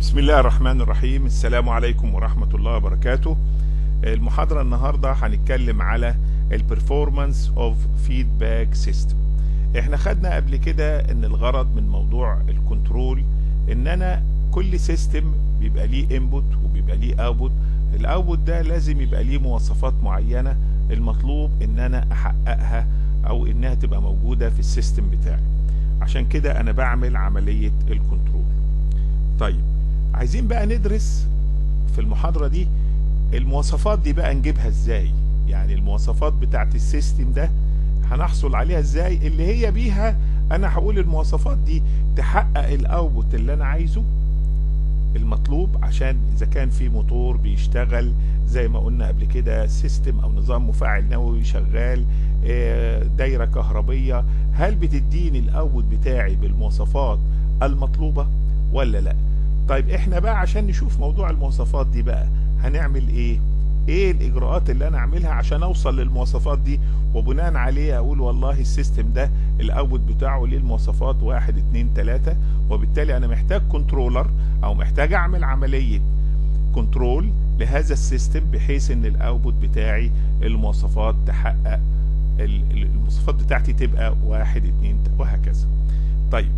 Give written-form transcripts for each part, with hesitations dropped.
بسم الله الرحمن الرحيم. السلام عليكم ورحمة الله وبركاته. المحاضرة النهاردة هنتكلم على البرفورمانس اوف فيدباك سيستم. احنا خدنا قبل كده ان الغرض من موضوع الكنترول ان انا كل سيستم بيبقى ليه انبوت وبيبقى ليه اوتبوت. الاوتبوت ده لازم يبقى ليه مواصفات معينة المطلوب ان انا احققها او انها تبقى موجودة في السيستم بتاعي. عشان كده انا بعمل عملية الكنترول. طيب عايزين بقى ندرس في المحاضرة دي المواصفات دي بقى نجيبها ازاي، يعني المواصفات بتاعت السيستم ده هنحصل عليها ازاي، اللي هي بيها انا هقول المواصفات دي تحقق الاوتبوت اللي انا عايزه المطلوب. عشان اذا كان في موتور بيشتغل زي ما قلنا قبل كده، سيستم او نظام مفاعل نووي شغال، دايرة كهربية، هل بتديني الاوتبوت بتاعي بالمواصفات المطلوبة ولا لا؟ طيب احنا بقى عشان نشوف موضوع المواصفات دي بقى هنعمل ايه الاجراءات اللي انا اعملها عشان اوصل للمواصفات دي، وبناء عليه اقول والله السيستم ده الاوت بتاعه ليه المواصفات 1 2 3، وبالتالي انا محتاج كنترولر او محتاج اعمل عملية كنترول لهذا السيستم بحيث ان الاوتبوت بتاعي المواصفات تحقق المواصفات بتاعتي تبقى 1 2 وهكذا. طيب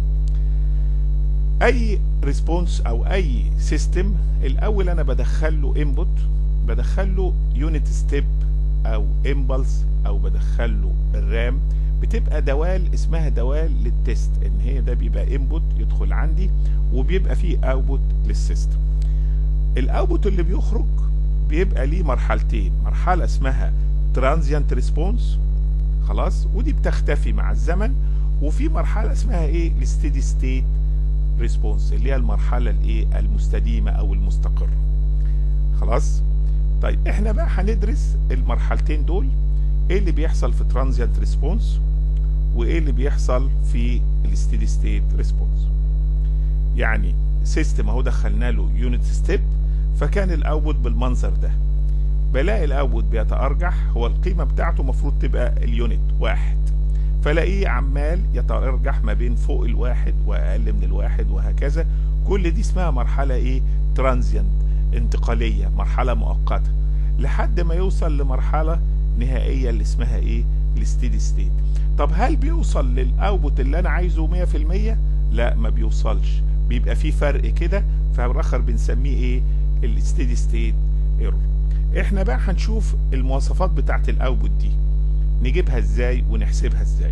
اي ريسبونس او اي سيستم الاول انا بدخله انبوت، بدخله يونت ستيب او امبلس او بدخله الرام، بتبقى دوال اسمها دوال للتست، ان هي ده بيبقى انبوت يدخل عندي وبيبقى فيه اوتبوت للسيستم. الاوتبوت اللي بيخرج بيبقى ليه مرحلتين، مرحله اسمها ترانزيانت ريسبونس خلاص ودي بتختفي مع الزمن، وفي مرحله اسمها ايه الستيدي ستيت ريسبونس اللي هي المرحله الايه المستديمه او المستقره خلاص. طيب احنا بقى هندرس المرحلتين دول، ايه اللي بيحصل في ترانزيانت ريسبونس وايه اللي بيحصل في الستيدي ستيت ريسبونس. يعني سيستم اهو دخلنا له يونت ستيب، فكان الاوتبوت بالمنظر ده، بلاقي الاوتبوت بيتارجح، هو القيمه بتاعته المفروض تبقى اليونت 1، فلاقيه عمال يتارجح ما بين فوق الواحد واقل من الواحد وهكذا. كل دي اسمها مرحله ايه ترانزيانت، انتقاليه، مرحله مؤقته، لحد ما يوصل لمرحله نهائيه اللي اسمها ايه الستيدي ستيت. طب هل بيوصل للاوتبوت اللي انا عايزه 100%؟ لا ما بيوصلش، بيبقى في فرق كده، فالاخر بنسميه ايه الستيدي ستيت ايرور. احنا بقى هنشوف المواصفات بتاعت الاوتبوت دي نجيبها ازاي ونحسبها ازاي.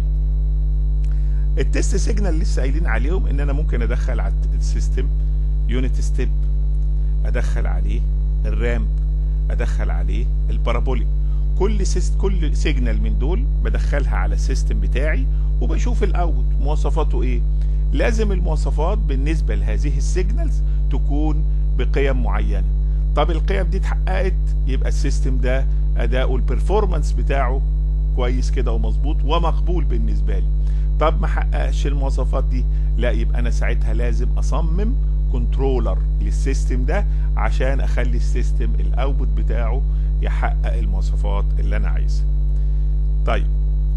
التست سيجنال اللي لسه قايلين عليهم ان انا ممكن ادخل على السيستم يونت ستيب، ادخل عليه الرامب، ادخل عليه البارابوليك. كل سيجنال من دول بدخلها على السيستم بتاعي وبشوف الاوت مواصفاته ايه. لازم المواصفات بالنسبه لهذه السيجنالز تكون بقيم معينه. طب القيم دي اتحققت يبقى السيستم ده اداؤه البرفورمانس بتاعه كويس كده ومظبوط ومقبول بالنسبه لي. طب ما حققش المواصفات دي، لا يبقى انا ساعتها لازم اصمم كنترولر للسيستم ده عشان اخلي السيستم الاوتبوت بتاعه يحقق المواصفات اللي انا عايزها. طيب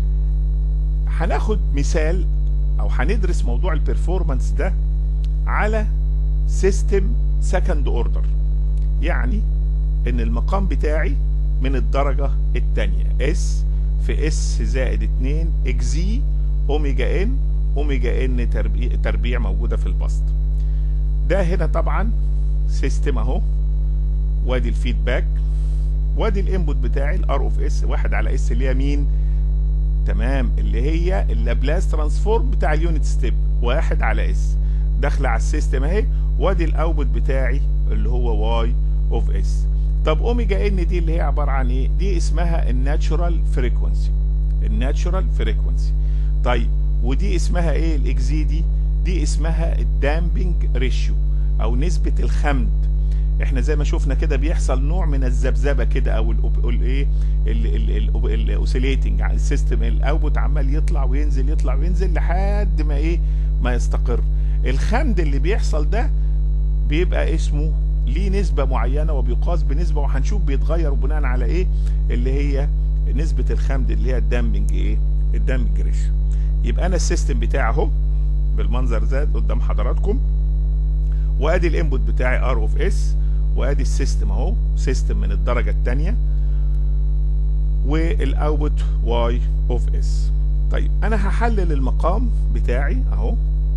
هناخد مثال او هندرس موضوع البرفورمانس ده على سيستم سكند اوردر، يعني ان المقام بتاعي من الدرجة الثانية اس في اس زائد 2 اكزي اوميجا ان، اوميجا ان تربيع موجودة في البسط ده. هنا طبعا سيستم اهو، وادي الفيدباك، وادي الانبوت بتاعي الار اوف اس 1 على اس اللي هي مين؟ تمام، اللي هي اللابلاس ترانسفورم بتاع اليونت ستيب 1 على اس داخله على السيستم اهي، وادي الاوتبوت بتاعي اللي هو واي اوف اس. طب اوميجا ان دي اللي هي عباره عن ايه؟ دي اسمها الناتشورال فريكوانسي، الناتشورال فريكوانسي. طيب ودي اسمها ايه الاكزي دي اسمها الدامبنج ريشيو او نسبه الخمد. احنا زي ما شفنا كده بيحصل نوع من الذبذبه كده او الايه الاوسيليتنج على السيستم، الاوتبوت عمال يطلع وينزل يطلع وينزل لحد ما ايه ما يستقر. الخمد اللي بيحصل ده بيبقى اسمه ليه نسبة معينة وبيقاس بنسبة، وهنشوف بيتغير بناء على ايه اللي هي نسبة الخمد اللي هي الدامبنج ايه الدامبنج ريشيو. يبقى انا السيستم بتاعي اهو بالمنظر ده قدام حضراتكم، وادي الانبوت بتاعي ار اوف اس، وادي السيستم اهو، سيستم من الدرجه الثانيه، والاوتبوت واي اوف اس. طيب انا هحلل المقام بتاعي اهو،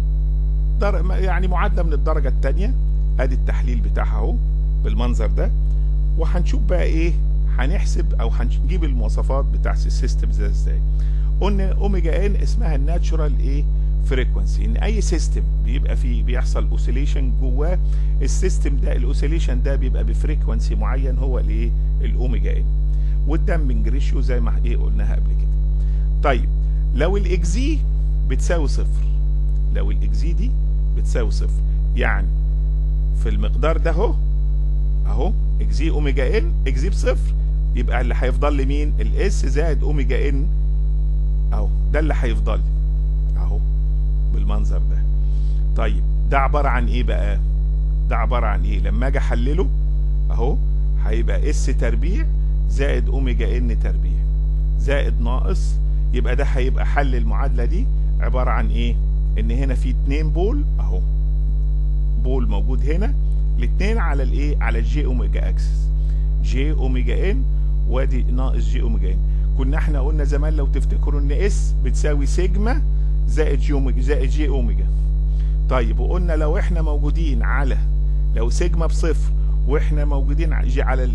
يعني معادله من الدرجه الثانيه، ادي التحليل بتاعها اهو بالمنظر ده. وهنشوف بقى ايه، هنحسب او هنجيب المواصفات بتاع السيستم ده ازاي. قلنا اوميجا ان اسمها الناتشورال ايه فريكونسي، ان اي سيستم بيبقى فيه بيحصل اوسيليشن جواه، السيستم ده الاوسيليشن ده بيبقى بفريكونسي معين هو الايه الاوميجا ان، والدامبنج ريشيو زي ما ايه قلناها قبل كده. طيب لو الاكزي بتساوي صفر، لو الاكزي دي بتساوي صفر، يعني في المقدار ده اهو اكزي اوميجا ان اكزي بصفر، يبقى اللي هيفضل لي مين؟ الاس زائد اوميجا ان اهو، ده اللي هيفضل لي اهو بالمنظر ده. طيب ده عباره عن ايه بقى؟ ده عباره عن ايه؟ لما اجي احلله اهو هيبقى اس تربيع زائد اوميجا ان تربيع زائد ناقص، يبقى ده هيبقى حل المعادله دي عباره عن ايه؟ ان هنا في 2 بول اهو، بول موجود هنا، الاثنين على الايه؟ على الجي اوميجا اكسس، جي اوميجا ان وادي ناقص جي اوميجا ان. كنا احنا قلنا زمان لو تفتكروا ان اس بتساوي سيجما زائد جي اوميجا زائد جي اوميجا. طيب وقلنا لو احنا موجودين على، لو سيجما بصفر واحنا موجودين على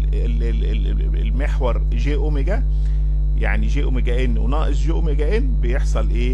المحور جي اوميجا، يعني جي اوميجا ان وناقص جي اوميجا ان، بيحصل ايه؟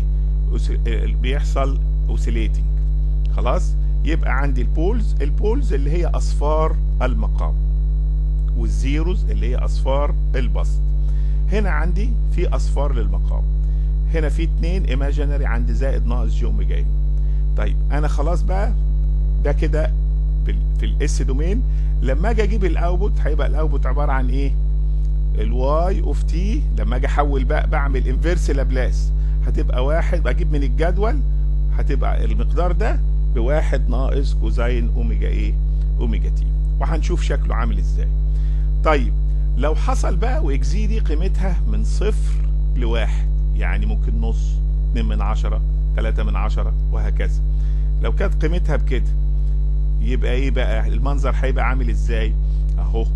بيحصل اوسيليتنج. خلاص، يبقى عندي البولز اللي هي اصفار المقام، والزيروز اللي هي اصفار البسط. هنا عندي في اصفار للمقام، هنا في 2 ايماجينري عندي زائد ناقص جي اوميجا ان. طيب انا خلاص بقى ده كده في الاس دومين. لما اجي اجيب الاوتبوت هيبقى الاوتبوت عباره عن ايه؟ الواي اوف تي. لما اجي احول بقى بعمل انفيرس لابلاس، هتبقى واحد، بجيب من الجدول هتبقى المقدار ده بواحد ناقص كوزين اوميجا ايه؟ اوميجا تي، وهنشوف شكله عامل ازاي. طيب لو حصل بقى واكزي دي قيمتها من 0 ل1، يعني ممكن نص، 2 من 10، 3 من 10 وهكذا. لو كانت قيمتها بكده يبقى ايه بقى المنظر؟ هيبقى عامل ازاي اهو.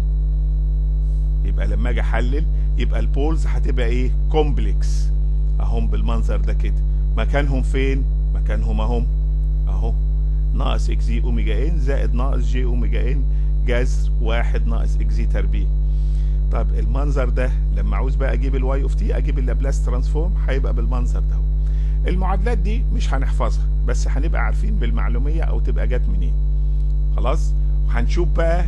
يبقى لما اجي احلل يبقى البولز هتبقى ايه؟ كومبلكس اهم بالمنظر ده كده. مكانهم فين؟ مكانهم اهو ناقص اكزي اوميجا ان زائد ناقص جي اوميجا ان جذر 1 ناقص اكزي تربيع. طب المنظر ده لما عاوز بقى اجيب الواي اوف تي، اجيب اللابلاس ترانسفورم، هيبقى بالمنظر ده. المعادلات دي مش هنحفظها، بس هنبقى عارفين بالمعلوميه او تبقى جت منين. خلاص، وهنشوف بقى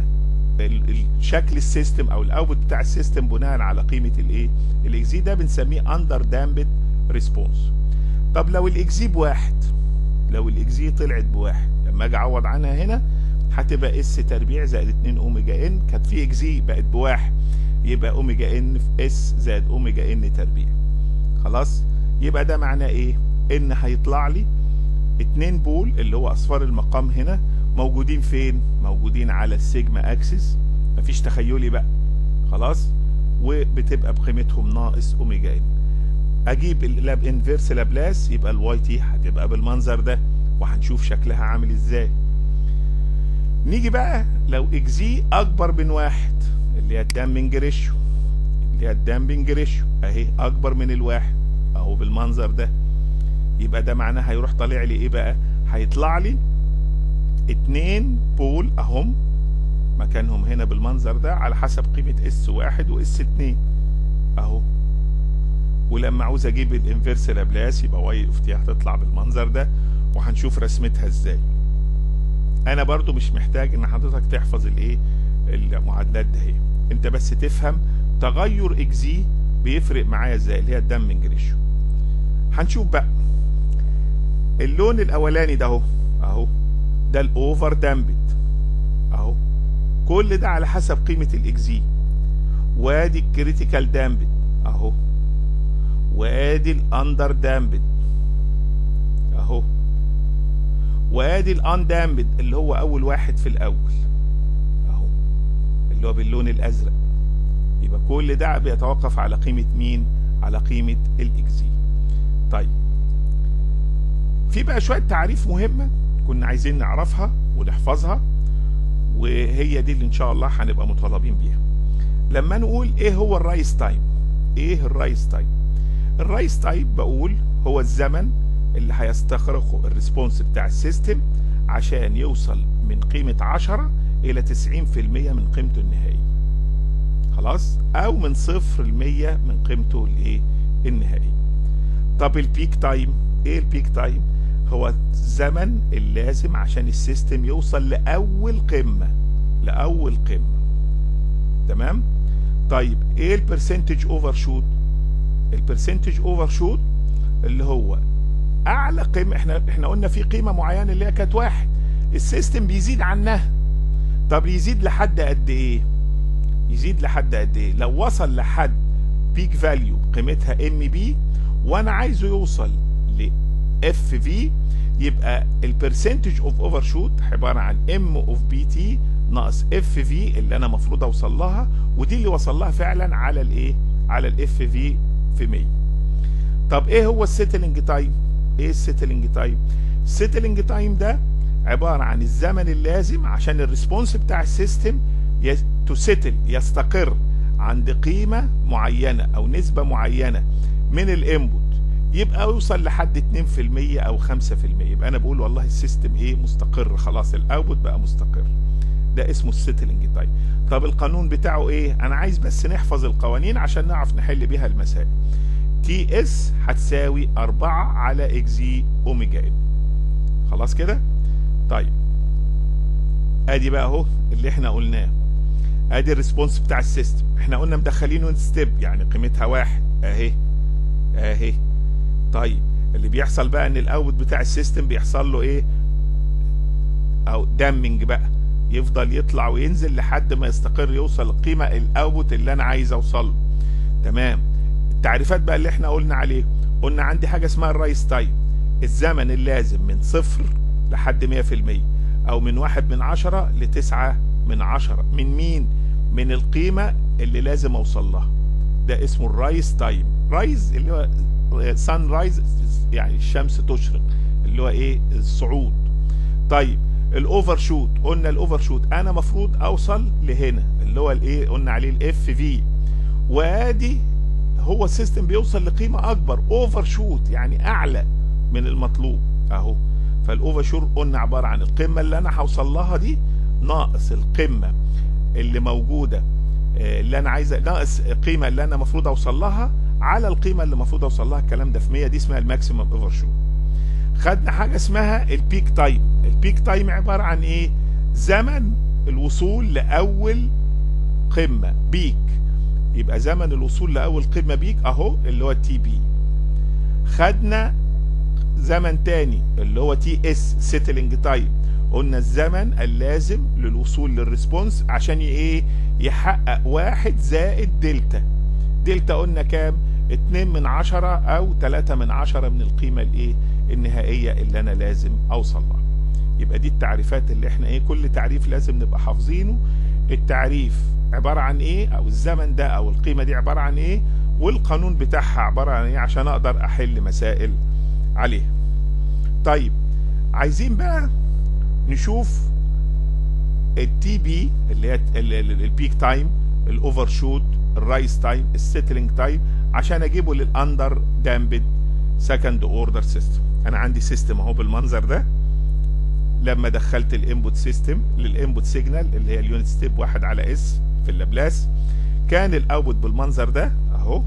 شكل السيستم او الاوتبوت بتاع السيستم بناء على قيمه الايه؟ الاكزي ده بنسميه اندر دامبد ريسبونس. طب لو الاكزي بواحد، لو الاكزي طلعت بواحد، لما اجي اعوض عنها هنا هتبقى اس تربيع زائد 2 اوميجا ان. كانت في اكزي بقت بواحد، يبقى اوميجا ان في اس زائد اوميجا ان تربيع. خلاص، يبقى ده معناه ايه؟ ان هيطلع لي 2 بول اللي هو اصفار المقام هنا موجودين فين؟ موجودين على السيجما اكسس، مفيش تخيلي بقى. خلاص، وبتبقى بقيمتهم ناقص اوميجا ان. اجيب اللاب انفيرس لابلاس، يبقى الواي تي هتبقى بالمنظر ده، وهنشوف شكلها عامل ازاي. نيجي بقى لو اكزي اكبر من 1، اللي هي الدامبنج ريشيو، اللي هي الدامبنج ريشيو اهي اكبر من 1 اهو بالمنظر ده، يبقى ده معناه هيروح طالع لي ايه بقى؟ هيطلع لي 2 بول اهم مكانهم هنا بالمنظر ده على حسب قيمه اس 1 واس 2 اهو. ولما عاوز اجيب الانفيرس لابلاس يبقى واي اوف تي هتطلع بالمنظر ده، وهنشوف رسمتها ازاي. انا برضو مش محتاج ان حضرتك تحفظ الايه؟ المعادلات ده هي، انت بس تفهم تغير اكزي بيفرق معايا ازاي، اللي هي الدامبنج ريشيو. هنشوف بقى اللون الاولاني ده اهو، ده الاوفر دامبد اهو، كل ده على حسب قيمه الاكزي. وادي الكريتيكال دامبد اهو، وادي الاندر دامبد اهو، وادي الان دامبد اللي هو اول واحد في الاول اهو، اللي هو باللون الازرق. يبقى كل ده بيتوقف على قيمه مين؟ على قيمه الاكزي. طيب في بقى شويه تعريف مهمه كنا عايزين نعرفها ونحفظها، وهي دي اللي ان شاء الله هنبقى مطالبين بيها. لما نقول ايه هو الرايز تايم، ايه الرايز تايم؟ الرايز تايم بقول هو الزمن اللي هيستغرقه الريسبونس بتاع السيستم عشان يوصل من قيمة 10 الى 90% من قيمته النهائية، خلاص، او من 0 ل 100 من قيمته الايه النهائية. طب البيك تايم، ايه البيك تايم؟ هو الزمن اللازم عشان السيستم يوصل لأول قمة، لأول قمة، تمام؟ طيب ايه البرسنتج اوفر شوت؟ البرسنتج اوفر شوت اللي هو اعلى قيمة. احنا قلنا في قيمة معينة اللي هي كانت 1، السيستم بيزيد عنها. طب يزيد لحد قد ايه؟ يزيد لحد قد ايه؟ لو وصل لحد بيك فاليو قيمتها ام بي وانا عايزه يوصل ل اف في، يبقى البرسنتج اوف اوفر شوت عباره عن ام اوف بي تي ناقص اف في اللي انا المفروض اوصل لها، ودي اللي وصل لها فعلا على الايه؟ على الاف في 100. طب ايه هو السيتلنج تايم؟ ايه السيتلنج تايم؟ السيتلنج تايم ده عباره عن الزمن اللازم عشان الريسبونس بتاع السيستم تسيتل، يستقر عند قيمه معينه او نسبه معينه من الانبوت، يبقى يوصل لحد 2% او 5%، يبقى انا بقول والله السيستم ايه؟ مستقر، خلاص الاوتبوت بقى مستقر. ده اسمه السيتلنج تايم. طب القانون بتاعه ايه؟ انا عايز بس نحفظ القوانين عشان نعرف نحل بيها المسائل. تي اس هتساوي 4 على اكزي اوميجا ان، خلاص كده؟ طيب ادي بقى اهو اللي احنا قلناه، ادي الريسبونس بتاع السيستم. احنا قلنا مدخلينه ستيب يعني قيمتها 1 اهي اهي. طيب اللي بيحصل بقى ان الاوت بتاع السيستم بيحصل له ايه؟ او دامنج بقى، يفضل يطلع وينزل لحد ما يستقر، يوصل القيمه الاوت اللي انا عايز اوصل له. تمام. التعريفات بقى اللي احنا قلنا عليه، قلنا عندي حاجه اسمها الرايز تايم، الزمن اللازم من 0 لحد 100%، او من 1/10 ل9/10 من مين؟ من القيمه اللي لازم اوصل لها. ده اسمه الرايز تايم. رايز اللي هو سان رايز يعني الشمس تشرق، اللي هو ايه؟ الصعود. طيب الاوفر شوت، قلنا الاوفر شوت انا مفروض اوصل لهنا اللي هو الايه؟ قلنا عليه الاف في، وادي هو السيستم بيوصل لقيمه اكبر، اوفر شوت يعني اعلى من المطلوب اهو. فالاوفر شوت قلنا عباره عن القمه اللي انا هوصل لها دي ناقص القمه اللي موجوده اللي انا عايزه، ناقص القيمه اللي انا المفروض اوصل لها على القيمه اللي المفروض اوصل لها. الكلام ده في 100، دي اسمها الماكسيمم اوفر شوت. خدنا حاجه اسمها البيك تايم. البيك تايم عباره عن ايه؟ زمن الوصول لاول قمه بيك، يبقى زمن الوصول لاول قمه بيك اهو اللي هو تي بي. خدنا زمن تاني اللي هو تي اس سيتلنج تايم، قلنا الزمن اللازم للوصول للريسبونس عشان ايه؟ يحقق 1 زائد دلتا. دلتا قلنا كام؟ 2/10 او 3/10 من القيمة الايه؟ النهائية اللي انا لازم اوصل لها. يبقى دي التعريفات اللي احنا ايه؟ كل تعريف لازم نبقى حافظينه، التعريف عبارة عن ايه، او الزمن ده او القيمة دي عبارة عن ايه، والقانون بتاعها عبارة عن ايه عشان اقدر احل مسائل عليها. طيب عايزين بقى نشوف التي بي اللي هي البيك تايم، الاوفر شوت، الرايز تايم، السيتلينج تايم، عشان اجيبه للاندر دامبد سكند اوردر سيستم. انا عندي سيستم اهو بالمنظر ده، لما دخلت الانبوت سيستم للانبوت سيجنال اللي هي اليونت ستيب 1 على اس في اللابلاس، كان الاوتبوت بالمنظر ده اهو،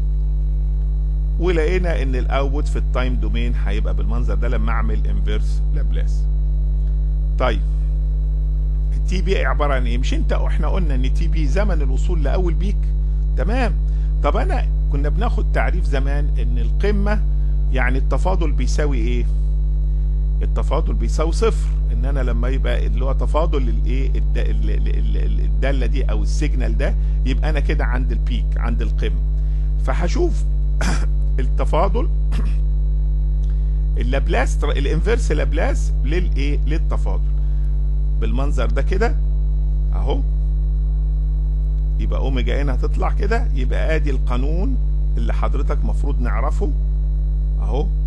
ولقينا ان الاوتبوت في التايم دومين هيبقى بالمنظر ده لما اعمل انفيرس لابلاس. طيب التي بي عباره عن ايه؟ مش احنا قلنا ان تي بي زمن الوصول لاول بيك؟ تمام. طب انا كنا بناخد تعريف زمان ان القمه يعني التفاضل بيساوي ايه؟ التفاضل بيساوي 0، ان انا لما يبقى اللي هو تفاضل الايه الداله دي او السيجنال ده، يبقى انا كده عند البيك، عند القمه. فهشوف التفاضل اللابلاس، الانفيرس لابلاس للايه؟ للتفاضل بالمنظر ده كده اهو. يبقى اوميجا ان هتطلع كده، يبقى ادي القانون اللي حضرتك مفروض نعرفه اهو.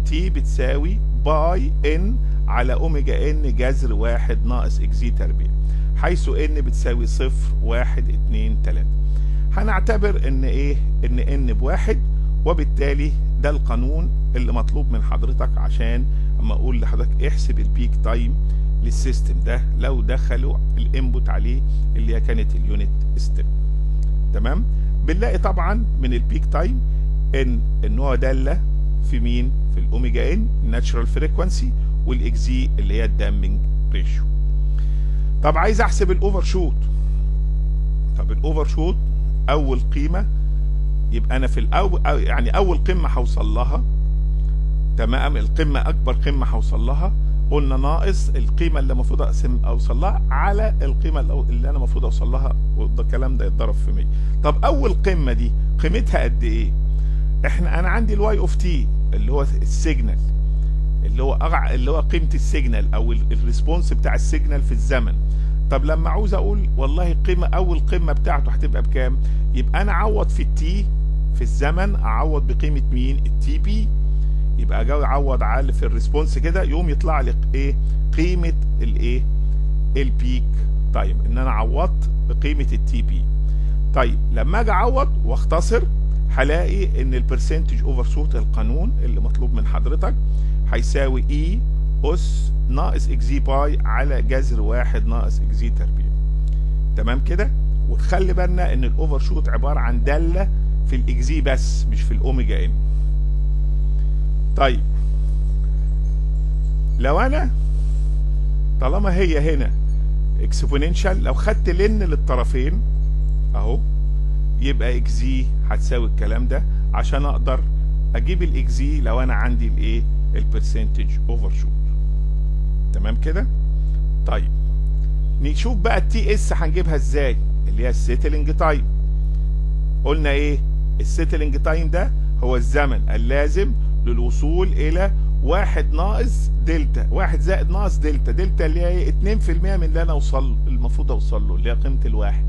تي بتساوي باي ان على اوميجا ان جذر 1 ناقص اكزي تربيع، حيث ان بتساوي 0 1 2 3. هنعتبر ان ايه؟ ان بواحد، وبالتالي ده القانون اللي مطلوب من حضرتك عشان اما اقول لحضرتك احسب البيك تايم للسيستم ده لو دخلوا الانبوت عليه اللي هي كانت اليونت ستيب. تمام؟ بنلاقي طبعا من البيك تايم ان هو داله في مين؟ في الاوميجا ان ناتشرال فريكوانسي، والاكزي اللي هي الدامبنج ريشيو. طب عايز احسب الاوفر شوت. طب الاوفر شوت اول قيمه يبقى انا في الاول يعني اول قمه هوصل لها، تمام، القمه اكبر قمه هوصل لها قلنا ناقص القيمه اللي المفروض اوصل لها على القيمه اللي انا المفروض اوصل لها، وده الكلام ده يتضرب في 100. طب اول قمه دي قيمتها قد ايه؟ انا عندي الواي اوف تي اللي هو السيجنال، اللي هو قيمه السيجنال او الريسبونس بتاع السيجنال في الزمن. طب لما عاوز اقول والله اول قمه بتاعته هتبقى بكام؟ يبقى انا اعوض في التي في الزمن، اعوض بقيمه مين؟ التي بي. يبقى اجي اعوض على في الريسبونس كده يقوم يطلع لي ايه؟ قيمه الايه؟ البيك تايم، ان انا عوضت بقيمه التي بي. طيب لما اجي اعوض واختصر هلاقي ان البرسنتج اوفر شوت القانون اللي مطلوب من حضرتك هيساوي اي اس ناقص اكزي باي على جذر 1 ناقص اكزي تربيع. تمام كده؟ وتخلي بالنا ان الاوفر شوت عباره عن داله في الاكزي بس مش في الاوميجا ان. طيب لو انا طالما هي هنا اكسبوننشال، لو خدت لن للطرفين اهو يبقى اكزي هتساوي الكلام ده عشان اقدر اجيب الاكزي لو انا عندي الايه؟ البرسنتج اوفر شوت. تمام كده؟ طيب نشوف بقى التي اس هنجيبها ازاي، اللي هي السيتلنج تايم. قلنا ايه؟ السيتلنج تايم ده هو الزمن اللازم للوصول الى 1 ناقص دلتا، 1 زائد ناقص دلتا، دلتا اللي هي 2% من اللي انا المفروض اوصل له، اللي هي قيمه الواحد.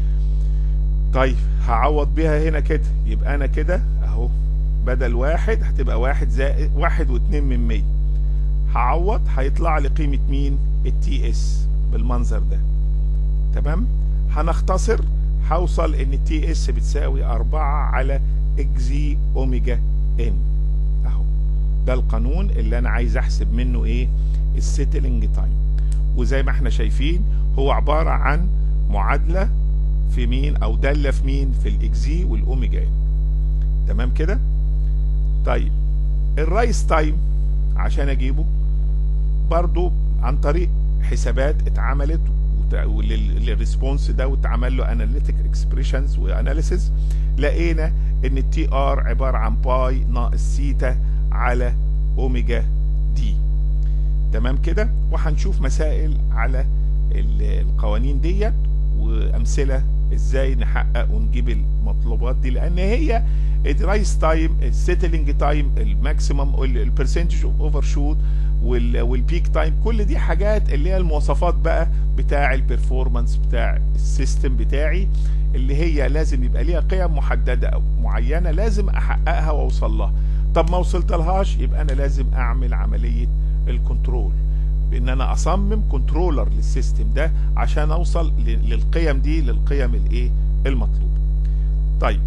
طيب هعوض بيها هنا كده، يبقى انا كده اهو بدل 1 هتبقى 1 زائد 1.2 هعوض هيطلع لي قيمه مين؟ التي اس بالمنظر ده. تمام؟ هنختصر هوصل ان التي اس بتساوي 4 على اكزي اوميجا ان. اهو ده القانون اللي انا عايز احسب منه ايه؟ السيتلنج تايم. وزي ما احنا شايفين هو عباره عن معادله في مين او داله في مين؟ في الاكزي والاوميجا ان. تمام كده؟ طيب الرايس تايم عشان اجيبه برضو عن طريق حسابات اتعملت للريسبونس ده واتعمل له اناليتيك اكسبريشنز واناليسيز، لقينا ان التي ار عباره عن باي ناقص سيتا على اوميجا دي. تمام كده؟ وهنشوف مسائل على القوانين ديت وامثله ازاي نحقق ونجيب المطلوبات دي، لان هي الرايس تايم، السيتلنج تايم، الماكسيمم، البرسنتج اوف اوفر شوت، والبيك تايم، كل دي حاجات اللي هي المواصفات بقى بتاع البرفورمانس بتاع السيستم بتاعي، اللي هي لازم يبقى ليها قيم محدده او معينه لازم احققها واوصل لها. طب ما وصلت لهاش يبقى انا لازم اعمل عمليه الكنترول، بان انا اصمم كنترولر للسيستم ده عشان اوصل للقيم دي، للقيم الايه؟ المطلوبه. طيب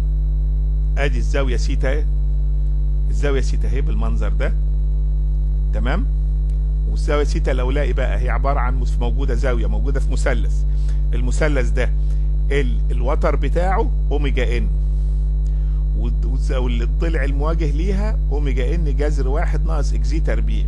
ادي الزاويه سيتا، الزاويه سيتا اهي بالمنظر ده. تمام؟ والزاويه سيتا الاولائي بقى هي عباره عن موجوده زاويه موجوده في مثلث، المثلث ده الوتر بتاعه اوميجا ان، والضلع المواجه ليها اوميجا ان جذر 1 ناقص اكزي تربيع،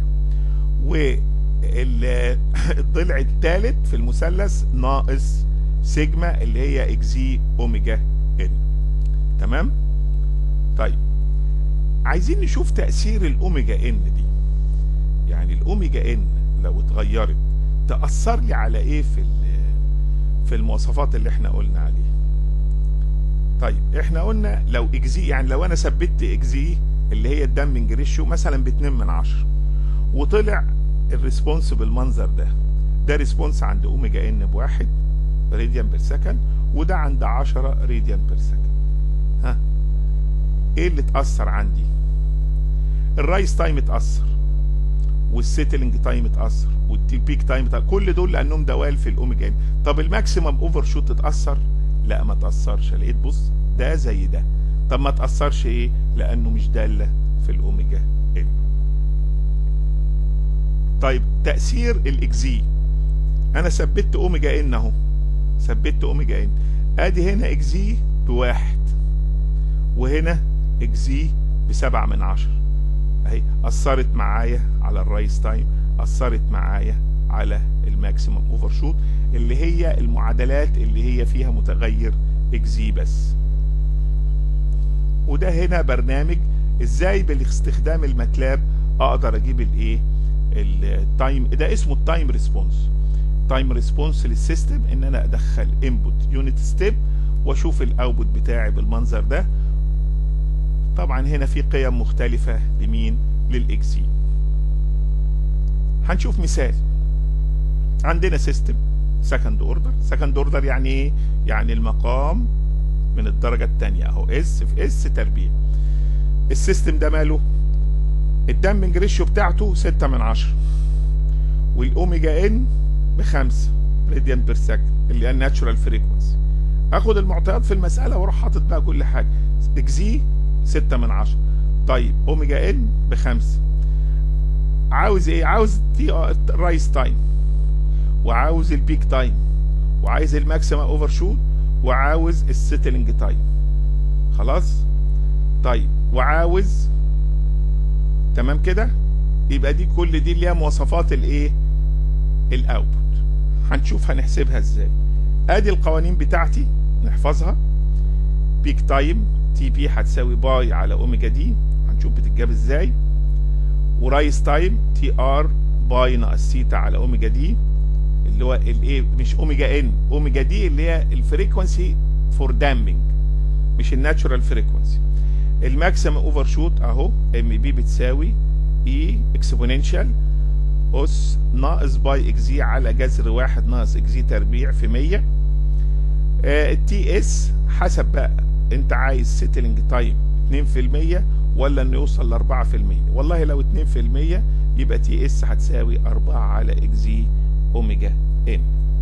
والضلع الثالث في المثلث ناقص سيجما اللي هي اكزي اوميجا ان. تمام؟ طيب عايزين نشوف تأثير الاوميجا ان دي، يعني الاوميجا ان لو اتغيرت تأثر لي على ايه في المواصفات اللي احنا قلنا عليها. طيب احنا قلنا لو اكزي، يعني لو انا ثبت اكزي اللي هي الدامبنج ريشيو مثلا ب2/10 وطلع الريسبونس بالمنظر ده ريسبونس عند اوميجا ان ب1 راديان بير سكند، وده عند 10 راديان بير سكند. ها ايه اللي اتأثر عندي؟ الرايز تايم اتاثر والسيتلنج تايم اتاثر والبيك تايم اتاثر، كل دول لانهم دوال في الاوميجا ان. طب الماكسيمم اوفر شوت اتاثر؟ لا ما اتاثرش. لقيت بص ده زي ده. طب ما اتاثرش ايه؟ لانه مش داله في الاوميجا ان. طيب تاثير الاكزي، انا ثبت اوميجا ان اهو، ثبت اوميجا ان، ادي هنا اكزي بواحد وهنا اكزي ب7/10 اهي، اثرت معايا على الرايز تايم، اثرت معايا على الماكسيمم اوفر شوت اللي هي المعادلات اللي هي فيها متغير اكزي بس. وده هنا برنامج ازاي باستخدام الماتلاب اقدر اجيب الايه التايم ده، اسمه التايم ريسبونس. تايم ريسبونس للسيستم ان انا ادخل انبوت يونت ستيب واشوف الاوتبوت بتاعي بالمنظر ده. طبعا هنا في قيم مختلفة لمين؟ للاكسي. هنشوف مثال. عندنا سيستم سكند اوردر. سكند اوردر يعني ايه؟ يعني المقام من الدرجة الثانية اهو، اس في اس تربيع. السيستم ده ماله؟ الدامبنج ريشيو بتاعته 6/10 والاوميجا ان ب5 راديان بير سكند اللي هي الناتشورال فريكونسي. اخد المعطيات في المسألة واروح حاطط بقى كل حاجة. اكزي 6/10. طيب اوميجا ان ب5. عاوز ايه؟ عاوز رايز تايم، وعاوز البيك تايم، وعايز الماكسيمم اوفر شوت، وعاوز السيتلنج تايم. خلاص؟ طيب وعاوز، تمام كده؟ يبقى دي كل دي اللي هي مواصفات الايه؟ الاوتبوت. هنشوف هنحسبها ازاي. ادي القوانين بتاعتي نحفظها. بيك تايم تي بي هتساوي باي على اوميجا دي، هنشوف بتتجاب ازاي. ورايز تايم تي ار باي ناقص سيتا على اوميجا دي، اللي هو الايه؟ مش اوميجا ان، اوميجا دي اللي هي الفريكونسي فور دامبنج مش الناتشورال فريكونسي. الماكسيمم اوفر شوت اهو ام بي بتساوي اي اكسبوننشال اس ناقص باي اكزي على جذر 1 ناقص اكزي تربيع في 100. التي اس حسب بقى انت عايز سيتلنج تايم 2% ولا انه يوصل ل 4%. والله لو 2% يبقى تي اس هتساوي 4 على اكزي اوميجا ان.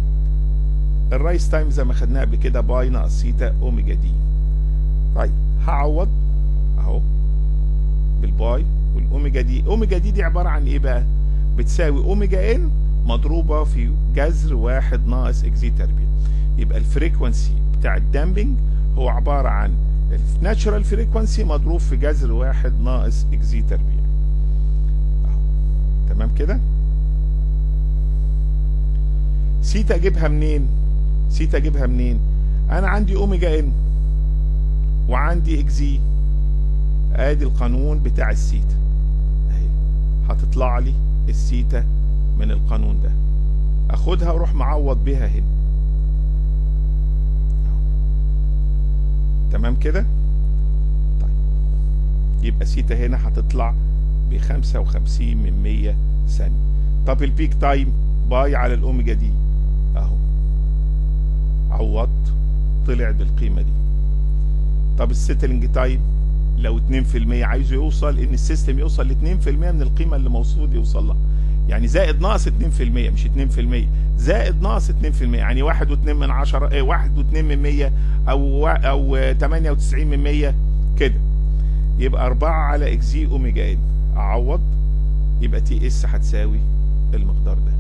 الرايز تايم زي ما خدناه قبل كده باي ناقص سيتا اوميجا دي. طيب هعوض اهو بالباي والاوميجا دي. اوميجا دي عباره عن ايه بقى؟ بتساوي اوميجا ان مضروبه في جذر 1 ناقص اكزي تربيع. يبقى الفريكونسي بتاع الدامبنج هو عباره عن الناتشورال فريكونسي مضروب في جذر 1 ناقص اكزي تربيع. اهو تمام كده؟ سيتا اجيبها منين؟ سيتا اجيبها منين؟ انا عندي اوميجا ان وعندي اكزي. ادي القانون بتاع السيتا اهي، هتطلع لي السيتا من القانون ده، اخدها واروح معوض بيها هنا. تمام كده؟ طيب يبقى سيتا هنا هتطلع ب55/100 ثانية. طب البيك تايم باي على الاوميجا دي اهو، عوضت طلع بالقيمة دي. طب السيتلنج تايم لو 2% عايزه يوصل ان السيستم يوصل ل 2% من القيمة اللي موصول يوصل لها، يعني زائد ناقص 2% مش 2%، زائد ناقص 2%، يعني 1.2 1.2 او 98% كده. يبقى 4 على اكزي اوميجا ان. اعوض يبقى تي اس هتساوي المقدار ده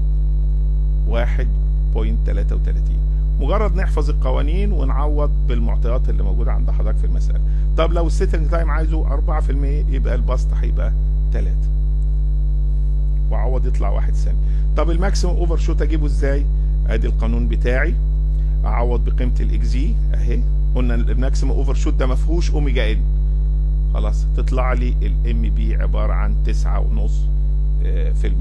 1.33. مجرد نحفظ القوانين ونعوض بالمعطيات اللي موجوده عند حضرتك في المساله. طب لو السيتنج تايم عايزه 4% يبقى البسط هيبقى 3 وعوض يطلع 1 ثانية. طب الماكسيمم اوفر شوت اجيبه ازاي؟ ادي القانون بتاعي، اعوض بقيمه الاكزي اهي. قلنا الماكسيمم اوفر شوت ده ما فيهوش اوميجا ان، خلاص تطلع لي الام بي عباره عن 9.5%.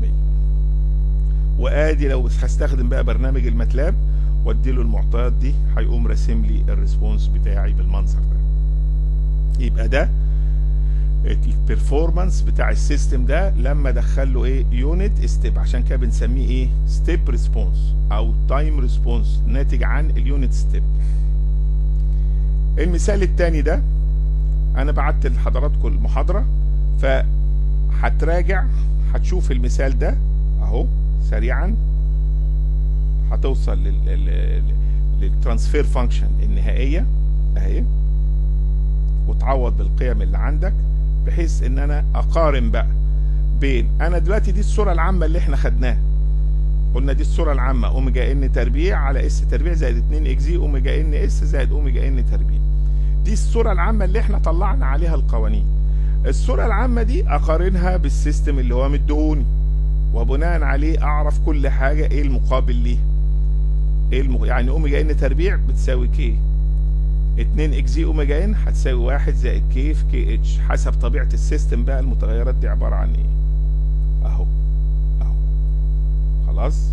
وادي لو هستخدم بقى برنامج الماتلاب وادي له المعطيات دي هيقوم راسم لي الريسبونس بتاعي بالمنظر ده. يبقى ده البرفورمانس بتاع السيستم ده لما ادخل له ايه؟ يونت ستيب. عشان كده بنسميه ايه؟ ستيب ريسبونس او تايم ريسبونس ناتج عن اليونت ستيب. المثال الثاني ده انا بعت لحضراتكم المحاضره، هتراجع هتشوف المثال ده اهو سريعا، هتوصل للترانسفير فانكشن النهائيه اهي، وتعوض بالقيم اللي عندك، بحيث ان انا اقارن بقى بين انا دلوقتي دي الصوره العامه اللي احنا خدناها، قلنا دي الصوره العامه اوميجا ان تربيع على اس تربيع زائد 2 اكس زي اوميجا ان اس زائد اوميجا ان تربيع. دي الصوره العامه اللي احنا طلعنا عليها القوانين. الصوره العامه دي اقارنها بالسيستم اللي هو مديهوني، وبناء عليه اعرف كل حاجه ايه المقابل ليها. يعني اوميجا ان تربيع بتساوي كي، 2 اكس زي اوميجا ان هتساوي 1 زائد كي في كي اتش، حسب طبيعه السيستم بقى المتغيرات دي عباره عن ايه. اهو خلاص،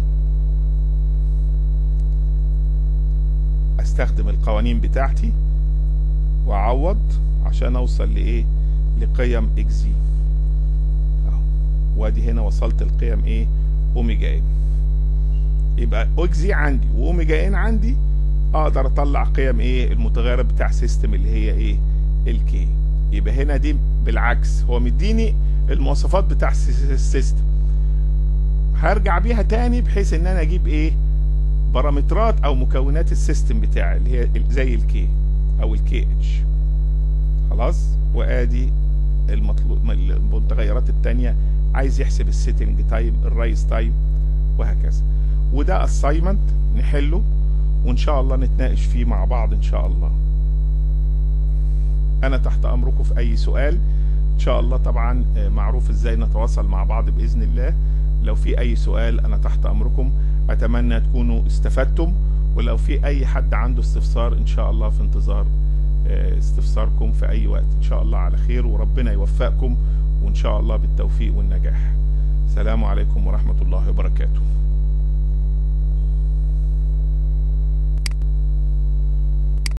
استخدم القوانين بتاعتي واعوض عشان اوصل لايه، لقيم اكس زي اهو، وادي هنا وصلت القيم ايه، اوميجا ان. يبقى اكس زي عندي واوميجا ان عندي، اقدر اطلع قيم ايه، المتغيرات بتاع سيستم اللي هي ايه، الكي. يبقى هنا دي بالعكس، هو مديني المواصفات بتاع السيستم، هرجع بيها تاني بحيث ان انا اجيب ايه، بارامترات او مكونات السيستم بتاعي اللي هي زي الكي او الكي اتش. خلاص، وادي المطلوب المتغيرات التانية، عايز يحسب السيتنج تايم، الرايز تايم، وهكذا. وده اسايمنت نحله وان شاء الله نتناقش فيه مع بعض ان شاء الله. انا تحت امركم في اي سؤال ان شاء الله. طبعا معروف ازاي نتواصل مع بعض باذن الله. لو في اي سؤال انا تحت امركم، اتمنى تكونوا استفدتم، ولو في اي حد عنده استفسار ان شاء الله في انتظار استفساركم في اي وقت ان شاء الله على خير، وربنا يوفقكم وان شاء الله بالتوفيق والنجاح. السلام عليكم ورحمة الله وبركاته.